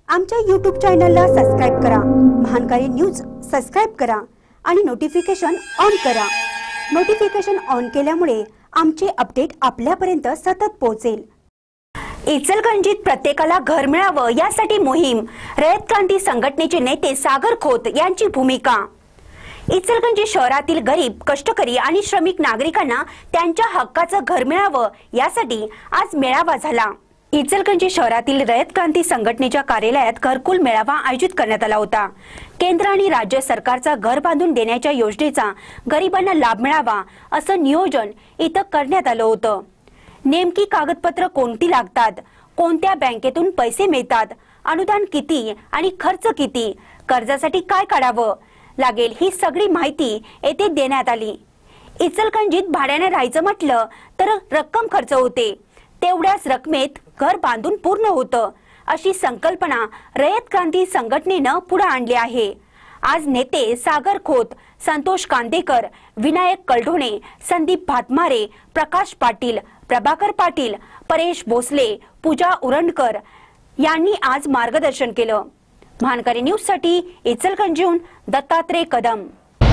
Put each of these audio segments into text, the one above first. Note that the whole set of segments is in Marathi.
आमच्या YouTube चॅनलला सबस्क्राइब करा, महानकारी न्यूज सबस्क्राइब करा आणि नोटिफिकेशन ऑन करा। नोटिफिकेशन ऑन केल्यामुळे आमचे अपडेट आपल्यापर्यंत सतत पोहोचेल। इचलकरंजीत प्रत्येकाला घर मिळावं यासाठी मोहीम, रयत क्रांती संघटनेचे नेते सागर खोत यांची भूमिका। इचलकरंजी शहरातील गरीब, कष्टकरी आणि श्रमिक नागरिकांना त्यांच्या हक्काचं घर मिळावं यासाठी आज मेळावा झाला। इचलकरंजी शहरातील रयत क्रांती संघटनेच्या कार्यालयात घरकुल मेळावा आयोजित करण्यात आला होता। केंद्र आणि राज्य सरकारचा घर बांधून देण्याच्या योजनेचा गरिबांना लाभ मिळावा असं नियोजन इथं करण्यात आलं होतं। नेमकी कागदपत्र कोणती लागतात, कोणत्या बँकेतून पैसे मिळतात, अनुदान किती आणि खर्च किती, कर्जासाठी काय काढावं लागेल ही सगळी माहिती येथे देण्यात आली। इचलकरंजीत भाड्याने राहायचं म्हटलं तर रक्कम खर्च होते, तेवढ्याच रकमेत घर बांधून पूर्ण होतं अशी संकल्पना रयत क्रांती संघटनेनं पुढे आणली आहे। आज नेते सागर खोत, संतोष कांदेकर, विनायक कलढोणे, संदीप भातमारे, प्रकाश पाटील, प्रभाकर पाटील, परेश भोसले, पूजा उरंडकर यांनी आज मार्गदर्शन केलं। महानकारी न्यूज साठी इचलकरंजीहून दत्तात्रय कदम।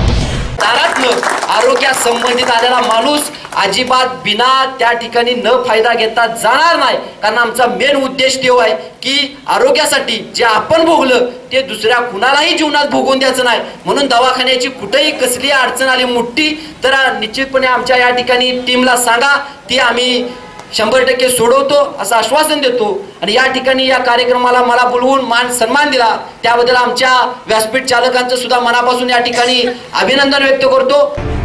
आरोग्या संबंधित आलेला माणूस अजिबात बिना त्या ठिकाणी न फायदा घेता जाणार नाही, कारण आमचा मेन उद्देश तो आहे की आरोग्यासाठी जे आपण भोगलं ते दुसऱ्या कुणालाही जीवनात भोगून द्यायचं नाही। म्हणून दवाखान्याची कुठेही कसली अडचण आली मोठी तर निश्चितपणे आमच्या या ठिकाणी टीमला सांगा, ती आम्ही 100% सोडवतो असं आश्वासन देतो। आणि या ठिकाणी या कार्यक्रमाला मला बोलवून मान सन्मान दिला त्याबद्दल आमच्या व्यासपीठ चालकांचं सुद्धा मनापासून या ठिकाणी अभिनंदन व्यक्त करतो।